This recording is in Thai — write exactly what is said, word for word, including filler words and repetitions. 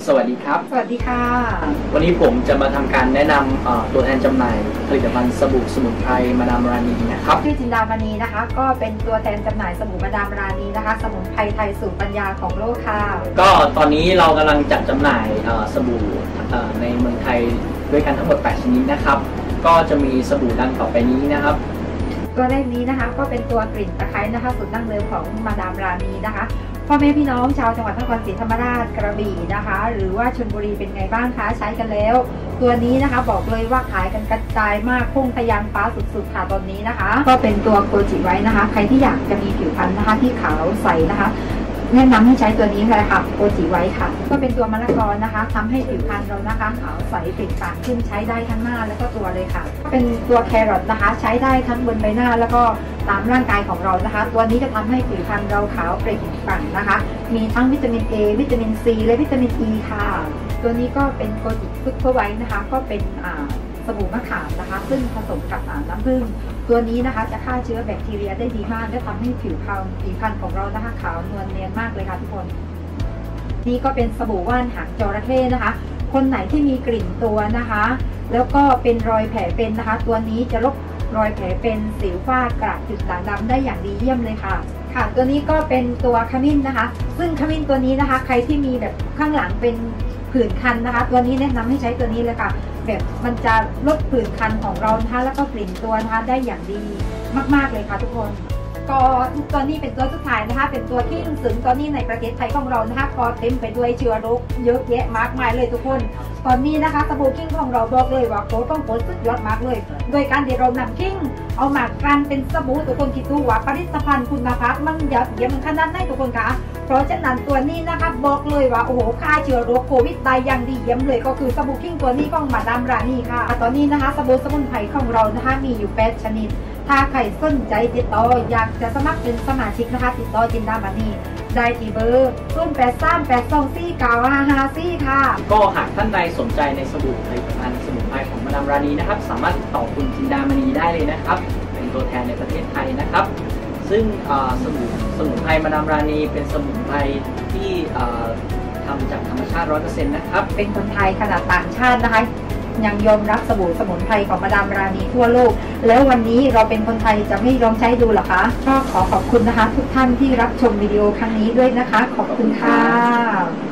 สวัสดีครับสวัสดีค่ะวันนี้ผมจะมาทำการแนะนำตัวแทนจำหน่ายผลิตภัณฑ์สบู่สมุนไพรมาดามราณีนะครับชื่อจินดามณีนะคะก็เป็นตัวแทนจำหน่ายสบู่มาดามราณีนะคะสมุนไพรไทยสูตรปัญญาของโลกค่ะก็ตอนนี้เรากำลังจัดจำหน่ายสบู่ในเมืองไทยด้วยกันทั้งหมดแปดชนิดนะครับก็จะมีสบู่ดังต่อไปนี้นะครับตัวแรกนี้นะคะก็เป็นตัวกลิ่นตะไคร้นะคะสูตรดั้งเดิมของมาดามราณีนะคะพ่อแม่พี่น้องชาวจังหวัดนครศรีธรรมราชกระบี่นะคะหรือว่าชลบุรีเป็นไงบ้างคะใช้กันแล้วตัวนี้นะคะบอกเลยว่าขายกันกระจายมากพุ่งทะยานฟ้าสุดๆค่ะตอนนี้นะคะก็เป็นตัวโกจิไว้นะคะใครที่อยากจะมีผิวพรรณนะคะที่ขาวใสนะคะแนะนำให้ใช้ตัวนี้เลยค่ะโกจิไว้ค่ะก็เป็นตัวมะละกอนะคะทำให้ผิวพรรณเรานะคะขาวใสเปล่งปลั่งขึ้นใช้ได้ทั้งหน้าแล้วก็ตัวเลยค่ะเป็นตัวแครอทนะคะใช้ได้ทั้งบนใบหน้าแล้วก็ตามร่างกายของเรานะคะตัวนี้จะทำให้ผิวพรรณเราขาวเปล่งปลั่งนะคะมีทั้งวิตามิน A วิตามิน C และวิตามิน E ค่ะตัวนี้ก็เป็นโกจิซุปเปอร์ไวท์นะคะก็เป็นอ่าสบู่มะขามนะคะซึ่งผสมกับน้ำผึ้งตัวนี้นะคะจะฆ่าเชื้อแบคทีเรียได้ดีมากและทำให้ผิวพรรณผิวพรรณของเรานะคะขาวนวลเนียนมากเลยค่ะทุกคนนี่ก็เป็นสบู่ว่านหางจระเข้นะคะคนไหนที่มีกลิ่นตัวนะคะแล้วก็เป็นรอยแผลเป็นนะคะตัวนี้จะลบรอยแผลเป็นสิวฝ้ากระจุดด่างดำได้อย่างดีเยี่ยมเลยค่ะค่ะตัวนี้ก็เป็นตัวขมิ้นนะคะซึ่งขมิ้นตัวนี้นะคะใครที่มีแบบข้างหลังเป็นผื่นคันนะคะตัวนี้แนะนำให้ใช้ตัวนี้เลยค่ะแบบมันจะลดผื่นคันของเรานะคะแล้วก็กลิ่นตัวนะคะได้อย่างดีมากๆเลยค่ะทุกคนก็ตัวนี้เป็นตัวสุดท้ายนะคะเป็นตัวที่สึงตัวนี้ในประเทศไทยของเรานะคะก็เต็มไปด้วยเชื้อโรคเยอะแยะมากมายเลยทุกคนตอนนี้นะคะสบู่คิงของเราบอกเลยว่าโคตรต้องโคตรสุดยอดมากเลยโดยการที่เรานำคิงเอามากันเป็นสบู่ทุกคนคิดดูว่าผลิตภัณฑ์คุณภาพมันยอดเยี่ยมขนาดไหนทุกคนคะเพราะฉะนั้นตัวนี้นะคะบอกเลยว่าโอ้โหฆ่าเชื้อโรคโควิดได้อย่างดีเยี่ยมเลยก็คือสบู่คิงตัวนี้ของมาดามราณีค่ะตอนนี้นะคะสบู่สมุนไพรของเรานะคะมีอยู่แปดชนิดถ้าใครสนใจติดต่ออยากจะสมัครเป็นสมาชิกนะคะติดต่อจินดามณีได้ที่เบอร์ศูนย์ แปด สาม แปด สอง สี่ เก้า ห้า ห้า สี่ค่ะก็หากท่านใดสนใจในสบู่ผลิตภัณฑ์สมุนไพรของมาดามราณีนะครับสามารถติดต่อคุณจินดามณีได้เลยนะครับเป็นตัวแทนในประเทศไทยนะครับซึ่งสบู่สมุนไพรมาดามราณีเป็นสมุนไพรที่ทำจากธรรมชาติ ร้อยเปอร์เซ็นต์ นะครับเป็นคนไทยขนาดต่างชาตินะคะยังยอมรับสบู่สมุนไพรของมาดามราณีทั่วโลกแล้ววันนี้เราเป็นคนไทยจะไม่ลองใช้ดูหรอคะก็ขอขอบคุณนะคะทุกท่านที่รับชมวิดีโอครั้งนี้ด้วยนะคะขอบคุณค่ะ